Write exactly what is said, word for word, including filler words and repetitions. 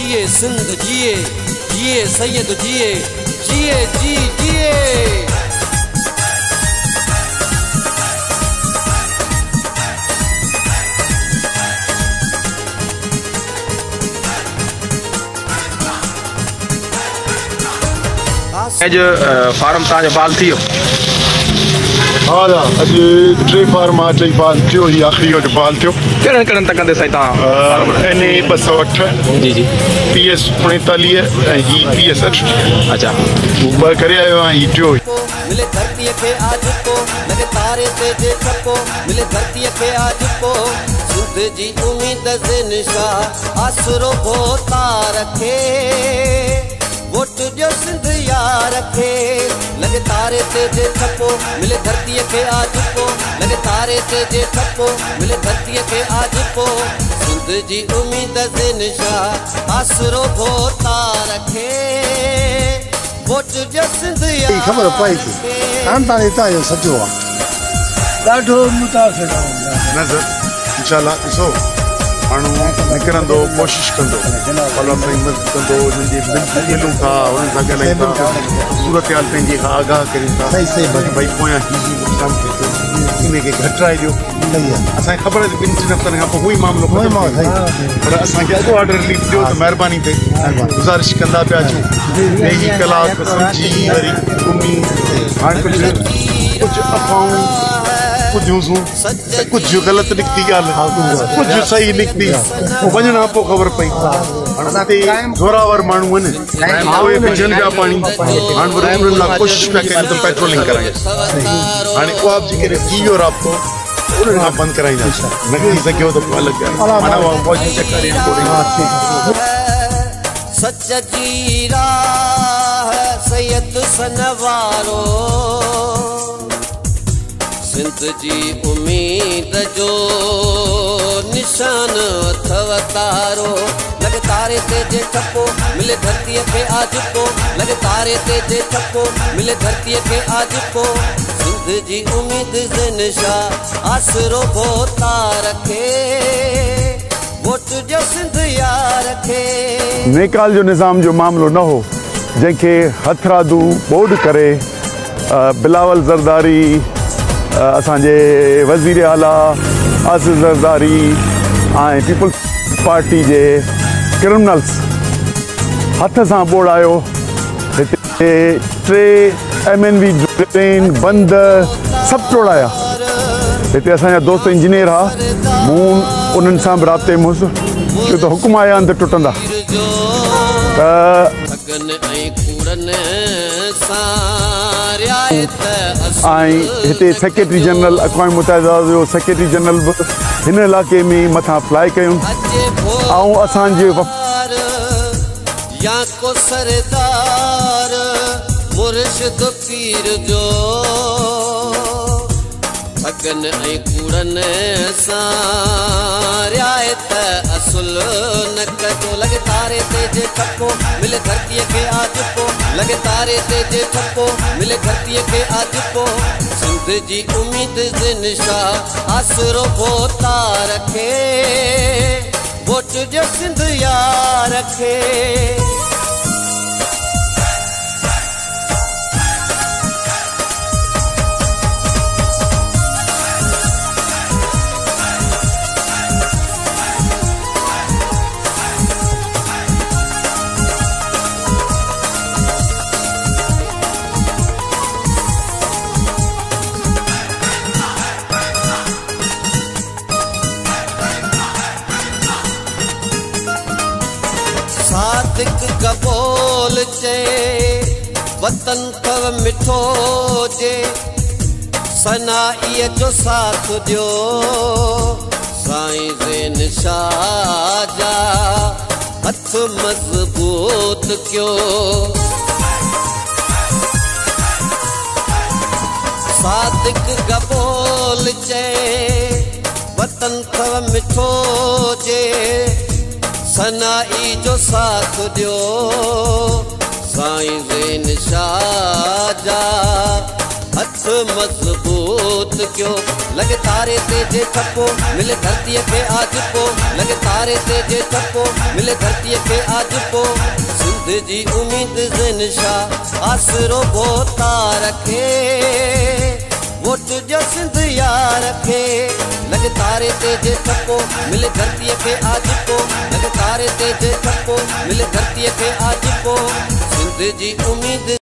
जिए सिंध जिए, जिए सैयद जिए, जिए जी जिए। अॼु फार्म तव्हांजो बाल थी वियो? हा दा अॼु टे फार्म आहे, टई बाल थियो, ही आख़िरी जो बाल थियो। कहिड़नि कहिड़नि तक कंदे साईं तव्हां? एन ए ॿ सौ अठ, जी जी, पी एस उणेतालीह ऐं ही पी एस अठटीह। अच्छा, ॿ करे आयो आहियां, ही टियों। मिले धरतीअ खे आज को लॻे तारे ते जे छको, मिले धरतीअ खे आज को सिंध जी उम्मीद जे निशा आसरो होता रखे, वोट जो सिंध यार खे लॻे तारे ते जे छको, मिले धरतीअ खे आज को लॻे तारे ते जे छको, मिले धरतीअ खे आज को सिंध जी उम्मीद जे निशा आसरो होता रखे, वोट जो सिंध यार ख़बर पई थी हाणे ताईं हितां जो सचो आहे ॾाढो मुतासिर नज़र इंशाल्लाह। ॾिसो माण्हू निकिरंदो, कोशिशि कंदो, फॉलो मदद कंदो, उन्हनि जी मिलूं था, उन्हनि सां ॻाल्हायूं था, सूरत हाल पंहिंजे खां आगाह कयूं था। सही सही भई पोयां हीअ नुक़सान थिए थो, इन खे घटाए ॾियो। असांखे ख़बर आहे ॿिनि टिनि हफ़्तनि खां पोइ हू ई मामिलो पर असांखे अॻो ऑर्डर रिलीफ ॾियो त महिरबानी थिए, गुज़ारिश कंदा पिया अचूं। ॾही कलाक सम्झी वरी घुमी, हाणे कुझु कुझु अफ़वाऊं ॿुधियूंसीं, कुझु ग़लति निकिती ॻाल्हि, कुझु सही निकिती, पोइ वञण खां पोइ ख़बर पई। हाणे ज़ोरावर माण्हू आहिनि, उहे विझनि पिया पाणी, हाणे वरी उन्हनि लाइ कोशिशि पिया कनि त पेट्रोलिंग करायूं। हाणे उहा बि जेकॾहिं थी वियो राब्तो उन्हनि खां बंदि कराईंदासीं, न थी सघियो त पोइ अलॻि सच जी राह सैयद सनवारो, सिंध जी उम्मीद जो निशान अथव तारो, लॻे तारे ते जे छको, मिले धरतीअ खे आज को लॻे तारे ते जे छको, मिले धरतीअ खे आज को सिंध जी उम्मीद जे निशा आसरो होता रखे, वोट जो सिंध यार खे। नेकाल जो निज़ाम जो मामिलो न हो, जंहिंखे हथरादू बोर्ड करे बिलावल ज़रदारी, असांजे वज़ीर आला आसिफ ज़रदारी ऐं पीपल्स पार्टी जे क्रिमिनल्स हथ सां ॿोड़ायो। हिते टे एम एन वी ट्रेन बंद सभु टोड़ाया। हिते असांजा दोस्त इंजीनियर हा, मूं उन्हनि सां बि राब्ते में हुउसि, छो त हुकुम आया आहिनि त टुटंदा। ऐं हिते सेक्रेटरी जनरल अक़वाम मुतहिदा जो सेक्रेटरी जनरल बि हिन इलाइक़े में मथां फ्लाई कयूं, ऐं असांजे या को सरदार मुर्शिद पीर जो ठगन ऐं कूड़नि सां रियायत असुल न कजो, लॻे तारे ते जे छको, मिले धरतीअ खे आज को लॻे तारे ते जे छको, मिले धरतीअ खे आज को सिंध जी उम्मीद जे निशा आसरो होता रखे, वोट जो सिंध यार खे। सादिक कबोल चे वतन तव मिठो जे, सनाईअ जो साथ ॾियो, साईं ज़ैन शाह जा हथ मज़बूत कयो। सादिक कबोल चे वतन तव मिठो जे, सनाई जो साथ ॾियो, साईं ज़ैन शाह जा हथ मजबूत क्यों लगे तारे ते जे छपो मिले धरती के आज पो लगे तारे ते जे छपो मिले धरती के आज पो सिंध जी उम्मीद ज़िनशा आसरो बोता रखे वोट जो सिंध यार रखे लगे तारे ते जे छपो मिले धरती के आज पो लगे तारे ते जे छपो मिले धरती के आज पो सिंध जी उम्मीद